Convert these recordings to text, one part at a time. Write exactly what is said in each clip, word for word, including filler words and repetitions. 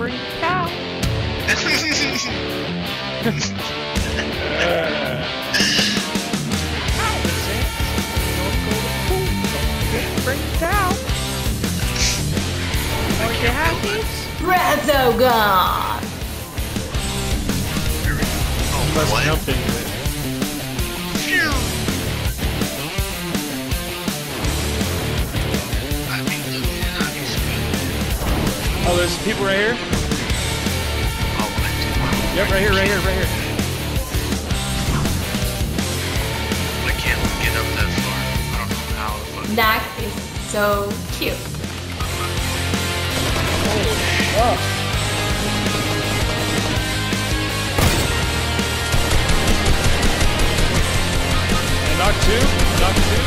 freak out. Resogun! Oh, Must what? jump into it. Phew. I be looking, I be spinning. Oh, there's people right here? Oh, I do. Yep, right here, right here, right here. I can't get up that far. I don't know how the fuck. That is so cute. Oh. And knock two, knock two.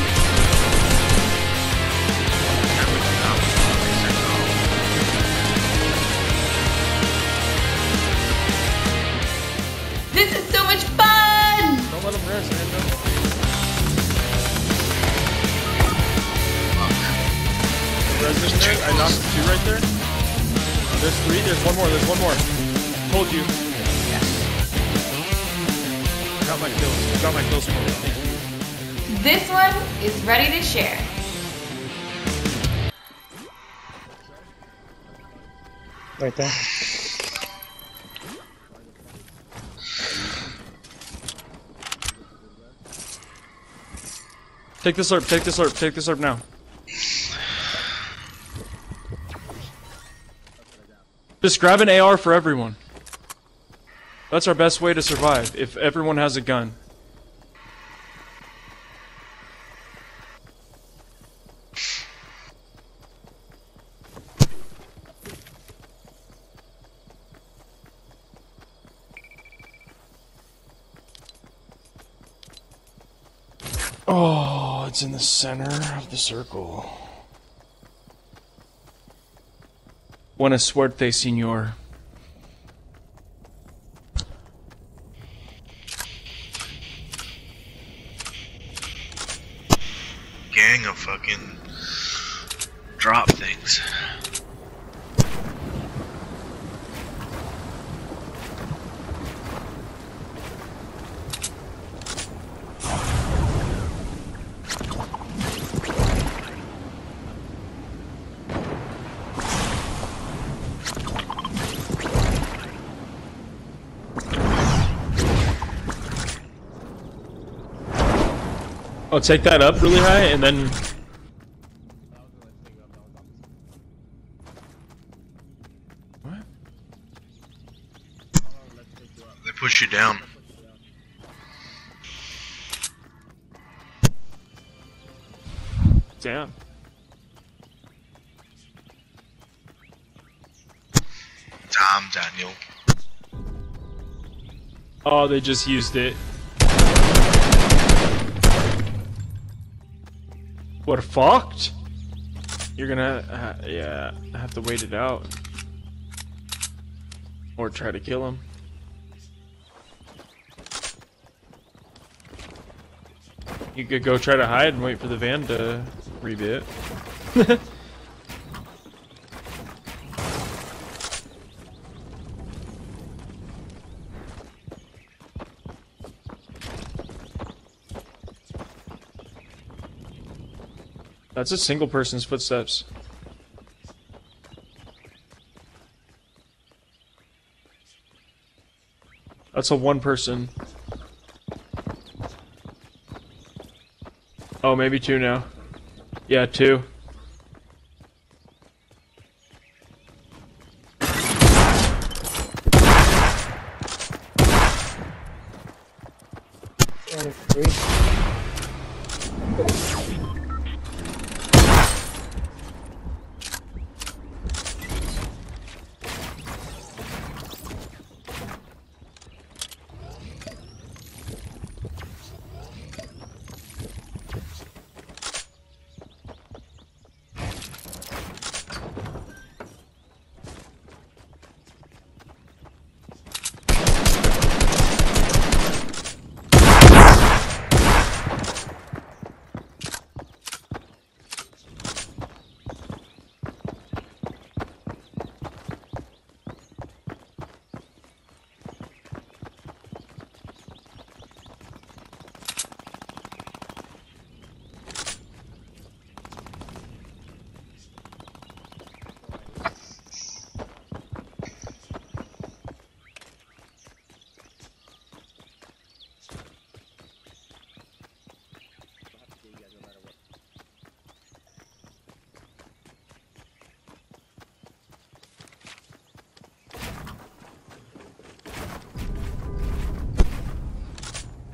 This is so much fun! Don't let him rest, man. Don't. Resident there. I knocked two right there. There's three. There's one more. There's one more. Told you. Yes. I got my kills. I got my kills for you. Thank you. This one is ready to share. Right there. Take this herb. Take this herb. Take this herb now. Just grab an A R for everyone. That's our best way to survive, if everyone has a gun. Oh, it's in the center of the circle. Buena suerte, señor. Gang of fucking drop things. I'll take that up really high and then. What? They push you down. Damn. Tom, Daniel. Oh, they just used it. What, fucked? You're gonna, uh, yeah, have to wait it out. Or try to kill him. You could go try to hide and wait for the van to rebit. That's a single person's footsteps. That's a one person. Oh, maybe two now. Yeah, two.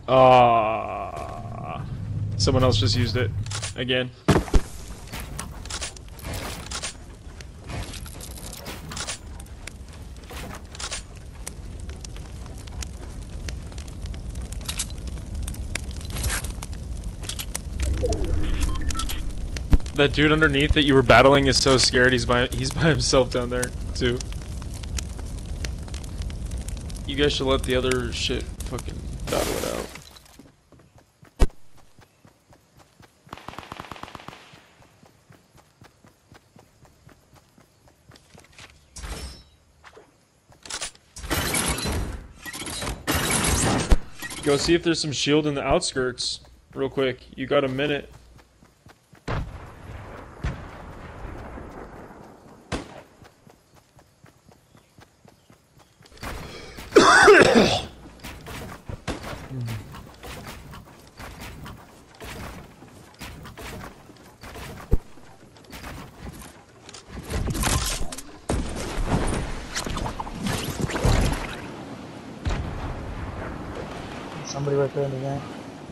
Ah, someone else just used it again. That dude underneath that you were battling is so scared. He's by he's by himself down there too. You guys should let the other shit fucking battle it out. Go see if there's some shield in the outskirts, real quick. You got a minute. Somebody right there in the vent.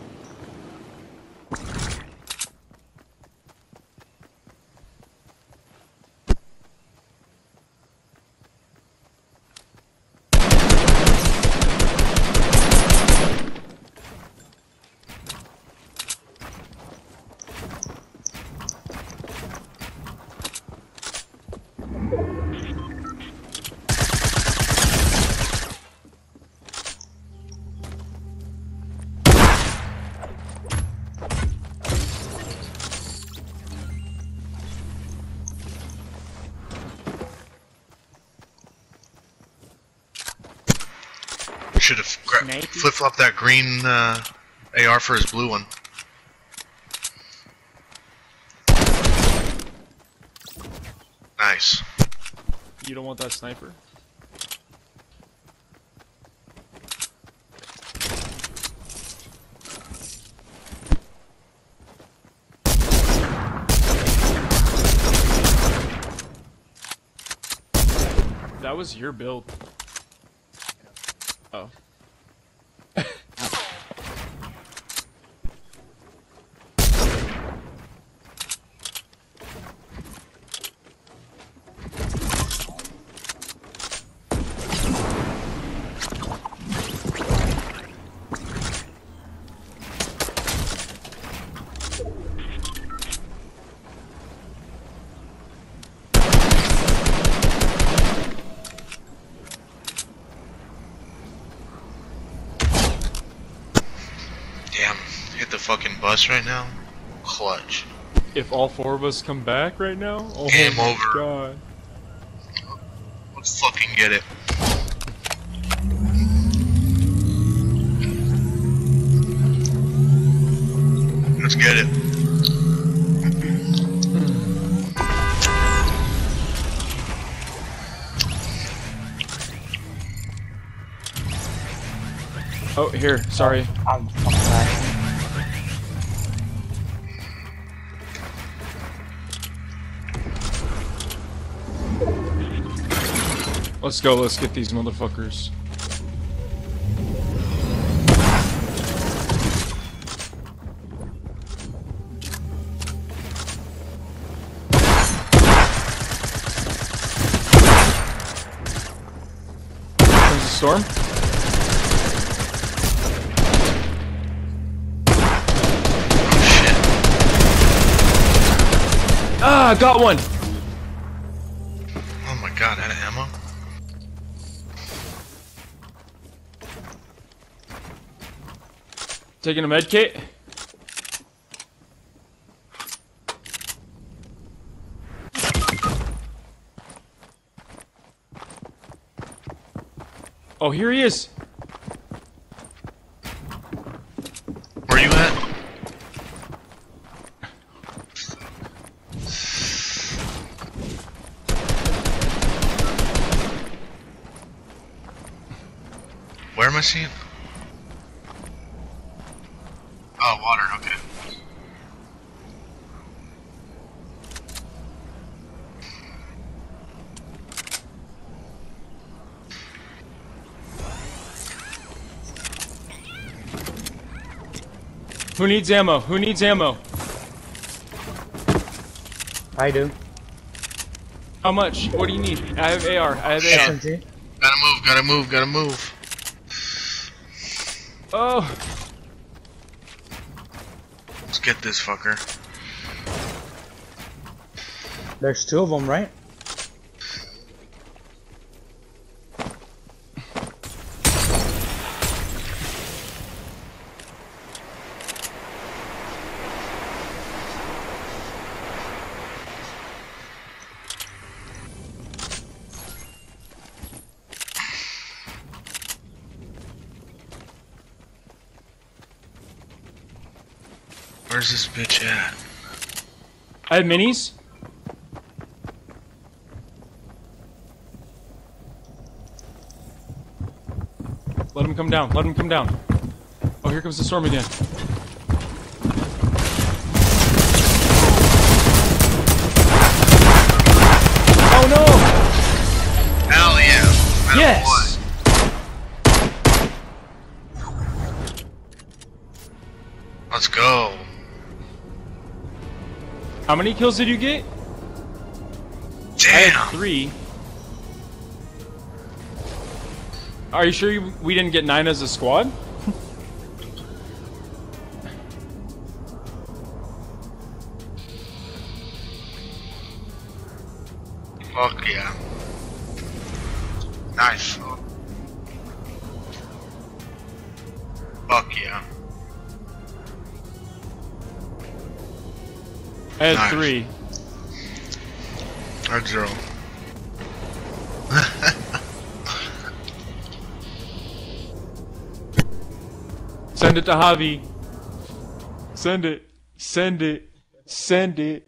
Should have flip flopped that green uh, A R for his blue one. Nice. You don't want that sniper? That was your build. Oh. Damn, hit the fucking bus right now. Clutch. If all four of us come back right now, oh Game my over. God. Let's fucking get it. Let's get it. Oh, here, sorry. I'm fucking back. Let's go, let's get these motherfuckers. There's a storm. Ah, got one! Oh my god, out of ammo? Taking a med kit. Oh, here he is. Where you at? Where am I seeing? Oh, water, okay. Who needs ammo? Who needs ammo? I do. How much? What do you need? I have A R. I have A R. S M G. Gotta move, gotta move, gotta move. Oh. Let's get this fucker. There's two of them, right? Where's this bitch at? I have minis. Let him come down. Let him come down. Oh, here comes the storm again. Oh no! Hell yeah! Metal Yes! one. Let's go. How many kills did you get? I Damn. had three. Are you sure you, we didn't get nine as a squad? Fuck yeah. Nice. Fuck yeah. I had Nice. three. I had zero. Send it to Javi. Send it. Send it. Send it.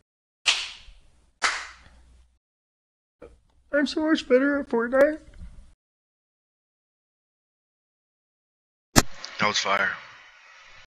I'm so much better at Fortnite. That was fire.